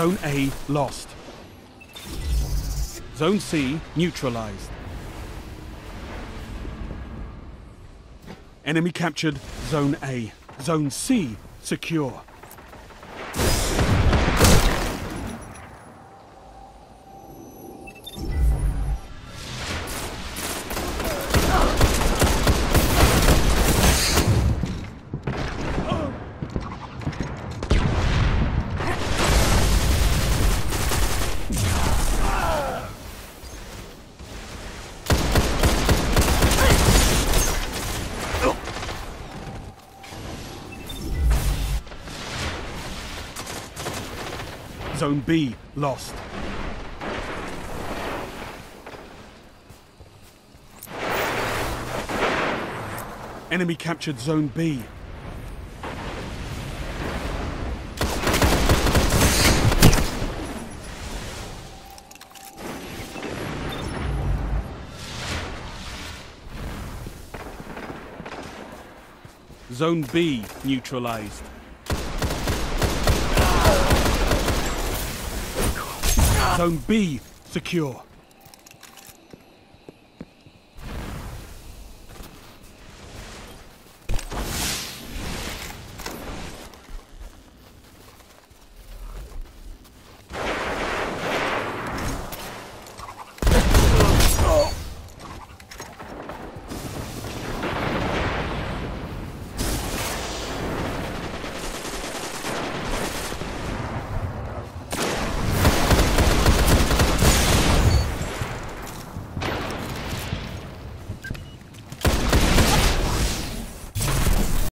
Zone A lost. Zone C neutralized. Enemy captured Zone A. Zone C secure. Zone B lost. Enemy captured Zone B. Zone B neutralized. Zone B secure.